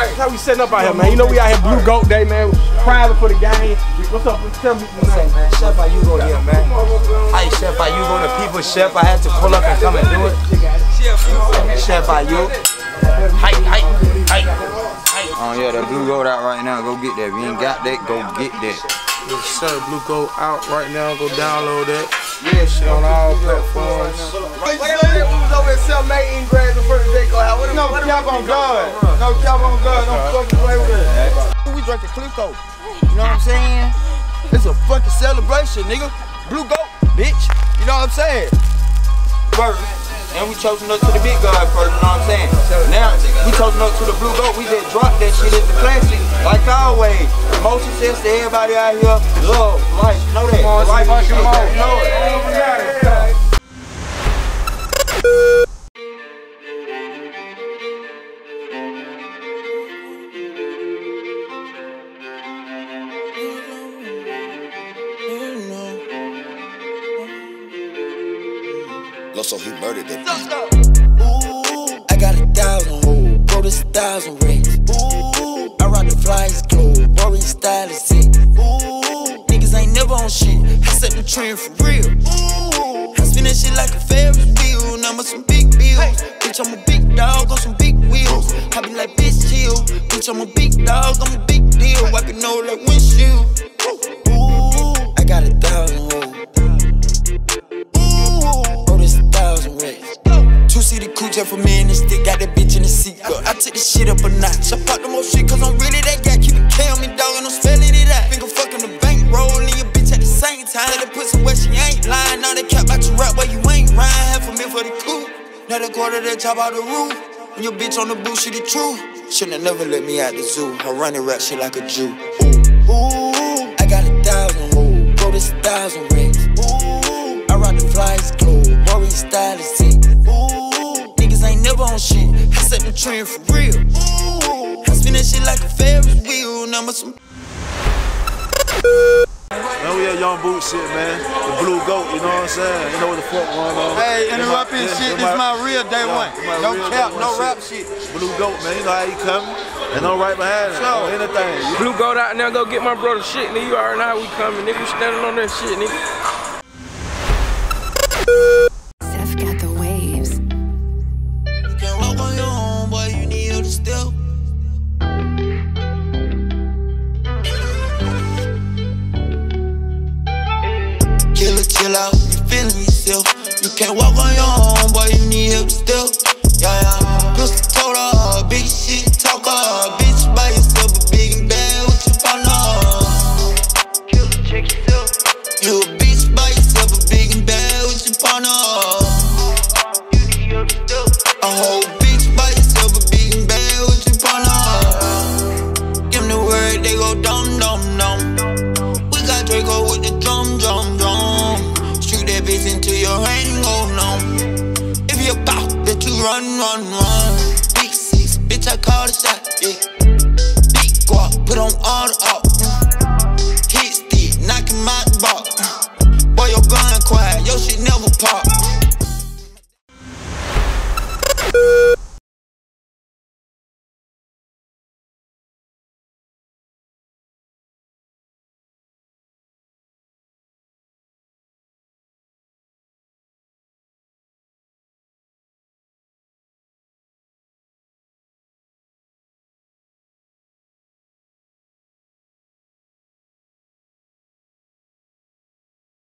That's how we setting up out here, man. You know we out here Blue Goat Day, man. Private for the game. What's up? Tell me what's up, man. Chef Ayugo here, man. Hi, Chef Ayugo, the people's chef. I had to pull up and come and do it. Chef Ayugo. Hi. Oh yeah, that Blue Goat out right now. Go get that. If you ain't got that, go get that. Yes, sir. Blue Goat out right now. Go download that. Yeah, shit on all platforms. What we was over at 7-8 grades in front of J. Cole. No cap on God. No cap on God. Don't fucking play with it. We drank the Clico. You know what I'm saying? It's a fucking celebration, nigga. Blue Goat, bitch. You know what I'm saying? First. And we chosen up to the big guy first, you know what I'm saying? Now, we chosen up to the Blue Goat, we just dropped that shit as the classic. Like always, motion sense to everybody out here. Love, life, know that. Life, you know it. So he murdered that. Ooh, I got 1,000 hoes, bro, this 1,000 racks. Ooh, I ride the flyers clothes, bro, his style is sick. Ooh, niggas ain't never on shit, I set the trend for real. Ooh, I spin that shit like a Ferris wheel, now I'm some big bills. Bitch, I'm a big dog on some big wheels. I be like, bitch, chill. Bitch, I'm a big dog, I'm a big deal. Wipe your nose like windshield. Ooh, I got 1,000 hoes. Two-seater coupe just for me and this stick, got that bitch in the seat. I took this shit up a notch. I pop the more shit cause I'm really that guy. Keep it K on me, dog, and I'm spelling it out. Finger fucking the bank, rolling your bitch at the same time. Let her put some where she ain't lying. Now they cap out your rap where you ain't rhyme. Half a mil for the coupe. Now the quarter they chop out the roof. And your bitch on the booth, she the truth. Shouldn't have never let me out the zoo. I run the rap shit like a Jew. Ooh, I got 1,000 hoes, bro, this 1,000 racks. Ooh, I ride the flyers clothes, bro, his style is sick. Ain't never on shit, I set the trend for real. Ooh, I spin that shit like a Ferris wheel. Now I'm some. Man, we at Young Boot shit, man. The Blue Goat, you know what I'm saying? You know what the fuck going on. Hey, interrupting shit, this my real day one. No cap, no rap shit. Blue Goat, man, you know how he coming. And I'm right behind him, on anything. Blue Goat out now, go get my brother shit, nigga. You already know how we coming, nigga. We standing on that shit, nigga. Chill out, you feeling yourself. You can't walk on your own, boy, you need help still. Yeah. Pistol toter, big shit talker. Bitch by yourself, but big and bad with your partner. Killer, check yourself. You a bitch by yourself, but big and bad with your partner. You need help still. A whole bitch by yourself, but big and bad with your partner. Give them the word, they go dum dum dum. We got Draco with the drum drum drum. Into your hand, go numb. If you pop, bitch, you run. Big 6, bitch, I call the shot, yeah. Big guap, put on all the up. Hit stick, knocking my box. Boy, your gun quiet, your shit never pop.